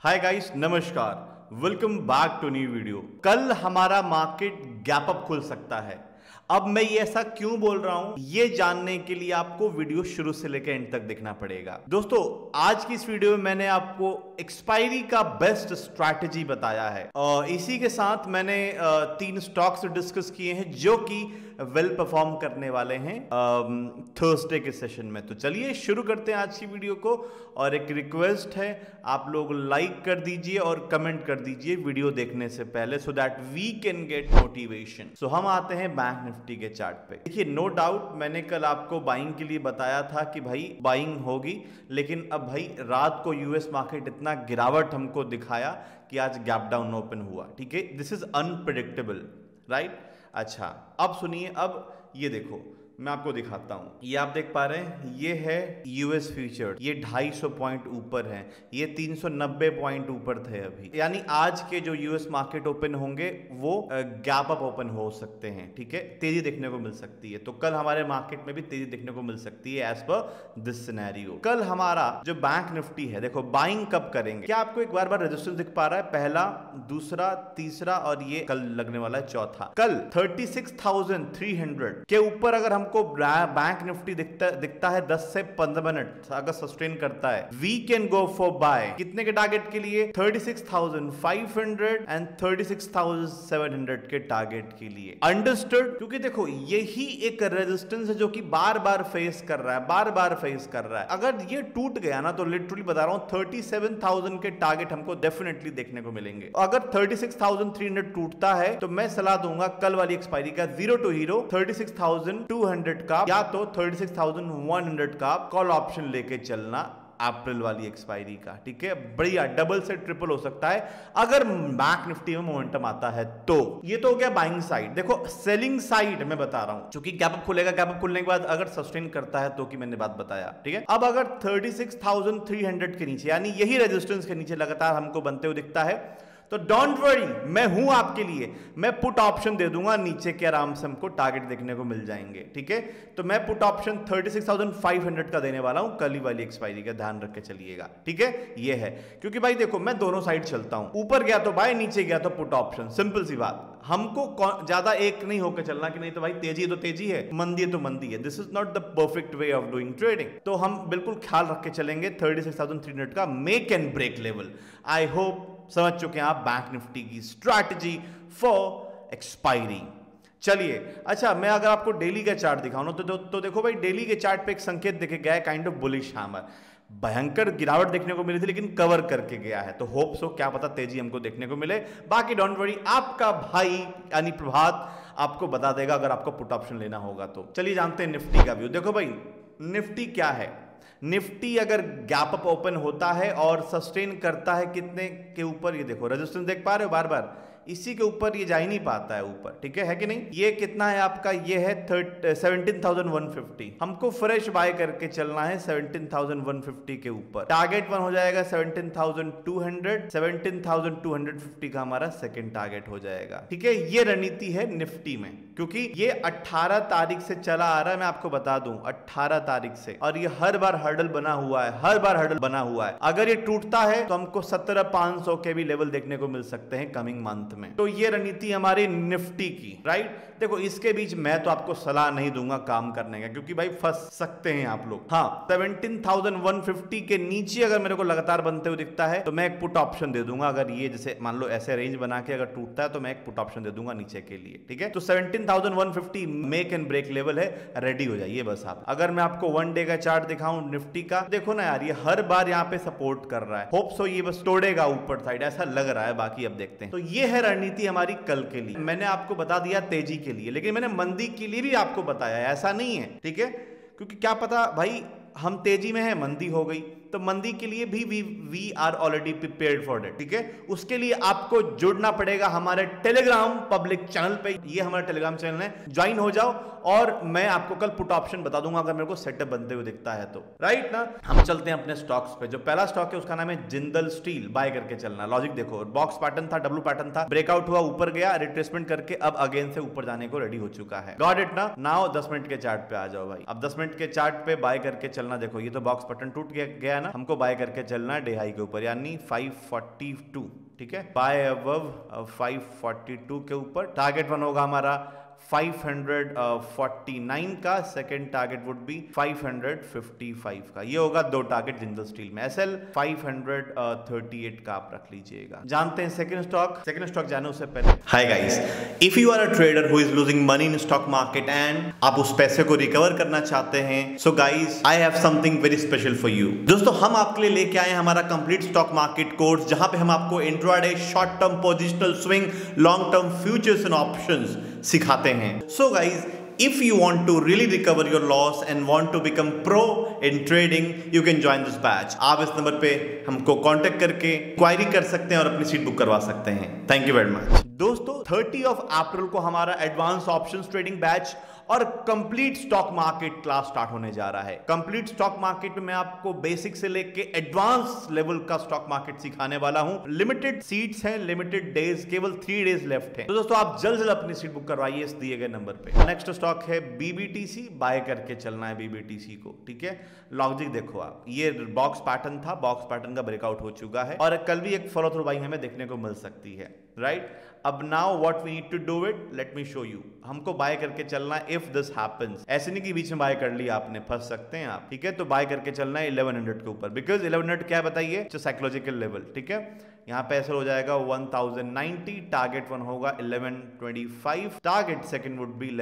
हाय guys, नमस्कार, welcome back to new video. कल हमारा मार्केट गैप अप खुल सकता है। अब मैं ये ऐसा क्यों बोल रहा हूं, ये जानने के लिए आपको वीडियो शुरू से लेकर एंड तक देखना पड़ेगा। दोस्तों, आज की इस वीडियो में मैंने आपको एक्सपायरी का बेस्ट स्ट्रैटेजी बताया है और इसी के साथ मैंने 3 स्टॉक्स डिस्कस किए हैं जो कि वेल परफॉर्म करने वाले हैं थर्सडे के सेशन में। तो चलिए शुरू करते हैं आज की वीडियो को। और एक रिक्वेस्ट है, आप लोग लाइक कर दीजिए और कमेंट कर दीजिए वीडियो देखने से पहले, so that we can get motivation. So हम आते हैं बैंक निफ्टी के चार्ट पे। देखिए, नो डाउट मैंने कल आपको बाइंग के लिए बताया था कि भाई बाइंग होगी, लेकिन अब भाई रात को यूएस मार्केट इतना गिरावट हमको दिखाया कि आज गैप डाउन ओपन हुआ। ठीक है, दिस इज अनप्रेडिक्टेबल, राइट। अच्छा, अब सुनिए, अब ये देखो, मैं आपको दिखाता हूं। ये आप देख पा रहे हैं, ये है यूएस फ्यूचर, ये 250 पॉइंट ऊपर है, ये 390 पॉइंट ऊपर थे अभी। यानी आज के जो यूएस मार्केट ओपन होंगे वो गैप अप ओपन हो सकते हैं। ठीक है, तेजी देखने को मिल सकती है। तो कल हमारे मार्केट में भी तेजी देखने को मिल सकती है एज पर दिस सिनेरियो। कल हमारा जो बैंक निफ्टी है, देखो बाइंग कब करेंगे, क्या आपको एक बार रेजिस्टेंस दिख पा रहा है? पहला, दूसरा, तीसरा और ये कल लगने वाला है चौथा। कल 36,300 के ऊपर अगर हमको बैंक निफ्टी दिखता है 10 से 15 मिनट अगर सस्टेन करता है, we can go for buy. कितने के टारगेट के लिए? 36,500 एंड 36,700 के टारगेट के लिए। अंडरस्टूड? क्योंकि देखो, यही एक रेजिस्टेंस है जो कि बार बार फेस कर रहा है, बार बार फेस कर रहा है। अगर ये टूट गया ना, तो लिटरली बता रहा हूं 37,000 के टारगेट हमको डेफिनेटली देखने को मिलेंगे। अगर 36,300 टूटता है तो मैं सलाह दूंगा कल वाली एक्सपायरी का 0 to हीरो 36,200 का या तो 36,100 का कॉल ऑप्शन लेके चलना अप्रैल वाली एक्सपायरी का। ठीक है, बढ़िया, डबल से ट्रिपल हो सकता है अगर बैंक निफ्टी में मोमेंटम आता है तो। ये तो हो गया बाइंग साइड। देखो, सेलिंग साइड मैं बता रहा हूं, क्योंकि गैप अप खुलेगा, गैप अप खुलने के बाद अगर सस्टेन करता है तो, कि मैंने बात बताया। ठीक है, अब अगर 36,300 के नीचे, यानी यही रेजिस्टेंस के नीचे लगातार हमको बनते हुए दिखता है, तो डोंट वरी, मैं हूं आपके लिए। मैं पुट ऑप्शन दे दूंगा नीचे के, आराम से हमको टारगेट देखने को मिल जाएंगे। ठीक है, तो मैं पुट ऑप्शन 36,500 का देने वाला हूं कल ही वाली एक्सपायरी का, ध्यान रख के चलिएगा। ठीक है, ये है, क्योंकि भाई देखो, मैं दोनों साइड चलता हूं, ऊपर गया तो बाय, नीचे गया तो पुट ऑप्शन। सिंपल सी बात, हमको ज्यादा एक नहीं होकर चलना कि नहीं तो भाई तेजी है तो तेजी है, मंदी है तो मंदी है। This is not the perfect way of doing trading. तो हम बिल्कुल ख्याल रख के चलेंगे 36,300 का make and break level. I hope समझ चुके हैं आप बैंक निफ्टी की स्ट्रैटेजी फॉर एक्सपायरी। चलिए, अच्छा, मैं अगर आपको डेली का चार्ट दिखाऊं ना, तो देखो भाई, डेली के चार्ट पे एक संकेत देखे गया है, काइंड ऑफ बुलिश हैमर। भयंकर गिरावट देखने को मिली थी, लेकिन कवर करके गया है। तो होप सो, क्या पता तेजी हमको देखने को मिले। बाकी डोंट वरी, आपका भाई यानी प्रभात आपको बता देगा अगर आपको पुट ऑप्शन लेना होगा तो। चलिए जानते हैं निफ्टी का व्यू। देखो भाई, निफ्टी क्या है। निफ्टी अगर गैप अप ओपन होता है और सस्टेन करता है कितने के ऊपर, ये देखो रेजिस्टेंस देख पा रहे हो, बार बार इसी के ऊपर ये जा ही नहीं पाता है ऊपर। ठीक है कि नहीं? ये कितना है आपका? ये है 17,150। हमको फ्रेश बाय करके चलना है 17,150 के ऊपर। टारगेट 1 हो जाएगा 17,200, 17,250 का हमारा सेकंड टारगेट हो जाएगा। ठीक है, ये रणनीति है निफ्टी में, क्योंकि ये 18 तारीख से चला आ रहा है, मैं आपको बता दूं 18 तारीख से, और ये हर बार हर्डल बना हुआ है, हर बार हर्डल बना हुआ है। अगर ये टूटता है तो हमको 17,500 के भी लेवल देखने को मिल सकते हैं कमिंग मंथ में। तो ये रणनीति हमारी निफ्टी की, राइट। देखो, इसके बीच मैं तो आपको सलाह नहीं दूंगा काम करने का, क्योंकि भाई फंस सकते हैं आप लोग। हाँ, 17,150 के नीचे अगर मेरे को लगातार बनते हुए दिखता है तो मैं एक पुट ऑप्शन दे दूंगा। अगर ये जैसे मान लो ऐसे रेंज बना के अगर टूटता है तो मैं एक पुट ऑप्शन दे दूंगा नीचे के लिए। ठीक है, तो 17,150 मेक एंड ब्रेक लेवल है, रेडी हो जाइए बस आप। अगर मैं आपको 1 डे का चार्ट दिखाऊं निफ्टी का, देखो ना यार, ये हर बार यहाँ पे सपोर्ट कर रहा है। होप सो ये बस तोड़ेगा ऊपर साइड, ऐसा लग रहा है। बाकी अब देखते हैं। तो ये है रणनीति हमारी कल के लिए। मैंने आपको बता दिया तेजी के लिए, लेकिन मैंने मंदी के लिए भी आपको बताया, ऐसा नहीं है। ठीक है, क्योंकि क्या पता भाई हम तेजी में है, मंदी हो गई, तो मंदी के लिए भी we are already prepared for it. ठीक है, उसके लिए आपको जुड़ना पड़ेगा हमारे टेलीग्राम पब्लिक चैनल पे। ये हमारा टेलीग्राम चैनल है, ज्वाइन हो जाओ और मैं आपको कल पुट ऑप्शन बता दूंगा अगर मेरे को सेटअप बनते हुए दिखता है तो, राइट ना। हम चलते हैं अपने स्टॉक्स पे। जो पहला स्टॉक है उसका नाम है जिंदल स्टील। बाय करके चलना। लॉजिक देखो, बॉक्स पैटर्न था, डब्ल्यू पैटर्न था, ब्रेकआउट हुआ, ऊपर गया, रिट्रेसमेंट करके अब अगेन से ऊपर जाने को रेडी हो चुका है। गॉट इट ना। नाउ 10 मिनट के चार्ट पे आ जाओ भाई। अब 10 मिनट के चार्ट पे बाय करके चलना। देखो, ये तो बॉक्स पैटर्न टूट गया ना, हमको बाय करके चलना है डे हाई के ऊपर यानी 542, ठीक है, बाय अबव 542 के ऊपर। टारगेट 1 होगा हमारा 549 का, सेकंड टारगेट वुड बी 555 का। ये होगा दो टारगेट जिंदल स्टील में। एसएल 538 का आप रख लीजिएगा। जानते हैं सेकंड स्टॉक जाने उससे पहले, hi guys, if you are a trader who is losing money in stock market and आप उस पैसे को रिकवर करना चाहते हैं, so guys I have something very special for you. दोस्तों हम आपके लिए लेके आए हमारा कंप्लीट स्टॉक मार्केट कोर्स, जहां पे हम आपको intraday, short term, positional swing, long term futures and options सिखाते हैं। So guys, if you want to really recover your loss and want to become pro in trading, you can join this batch. आप इस number पे हमको contact करके query कर सकते हैं और अपनी सीट बुक करवा सकते हैं। Thank you very much. दोस्तों 30 अप्रैल को हमारा एडवांस ऑप्शंस ट्रेडिंग बैच और complete stock market class start होने जा रहा है। कंप्लीट स्टॉक मार्केट में मैं आपको बेसिक से लेके एडवांस लेवल का स्टॉक मार्केट सिखाने वाला हूं। लिमिटेड सीट्स हैं, लिमिटेड डेज, केवल 3 डेज लेफ्ट है। तो दोस्तों आप जल्द से जल्द अपनी सीट बुक करवाइए इस दिए गए नंबर पे। नेक्स्ट स्टॉक है बीबीटीसी, बाय करके चलना है बीबीटीसी को, ठीक है। लॉजिक देखो आप, ये बॉक्स पैटर्न था, बॉक्स पैटर्न का ब्रेकआउट हो चुका है और कल भी एक फॉलो थ्रू बाइंग हमें देखने को मिल सकती है, राइट। अब now what we need to do it, let me show you. हमको बाय करके चलना है इफ दिस हैपेंस। ऐसे नहीं कि बीच में बाय कर लिया आपने, फंस सकते हैं आप, ठीक है। तो बाय करके चलना है 1100 के ऊपर, बिकॉज 1100 क्या है बताइए, साइकोलॉजिकल लेवल, ठीक है। यहाँ पे ऐसा हो जाएगा 1090, टारगेट 1 होगा 1125, टारगेट सेकंड वुड बी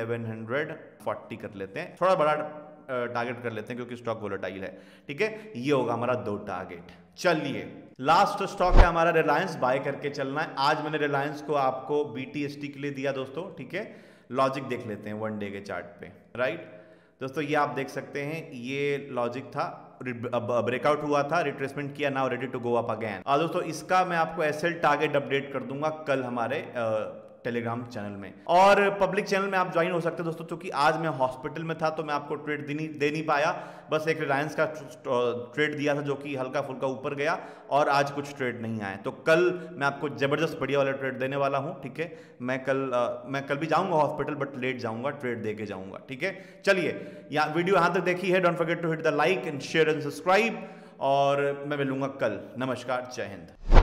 1140 कर लेते हैं, थोड़ा बड़ा टारगेट कर लेते हैं क्योंकि स्टॉक वोलेटाइल है, ठीक है। ये होगा हमारा 2 टारगेट। चलिए लास्ट स्टॉक है हमारा रिलायंस, बाय करके चलना है। आज मैंने रिलायंस को आपको बीटीएसटी के लिए दिया दोस्तों, ठीक है। लॉजिक देख लेते हैं 1 डे के चार्ट पे, राइट। दोस्तों ये आप देख सकते हैं, ये लॉजिक था, ब्रेकआउट हुआ था, रिट्रेसमेंट किया, now ready to go up again. दोस्तों इसका मैं आपको एसएल टारगेट अपडेट कर दूंगा कल हमारे टेलीग्राम चैनल में, और पब्लिक चैनल में आप ज्वाइन हो सकते हैं दोस्तों। क्योंकि आज मैं हॉस्पिटल में था तो मैं आपको ट्रेड दे नहीं पाया, बस एक रिलायंस का ट्रेड दिया था जो कि हल्का फुल्का ऊपर गया, और आज कुछ ट्रेड नहीं आए। तो कल मैं आपको जबरदस्त बढ़िया वाला ट्रेड देने वाला हूं, ठीक है। मैं कल भी जाऊंगा हॉस्पिटल, बट लेट जाऊंगा, ट्रेड दे के जाऊंगा, ठीक है। चलिए वीडियो यहां तक देखी है, don't forget to hit the like and share and subscribe, और मैं मिलूंगा कल। नमस्कार, जय हिंद।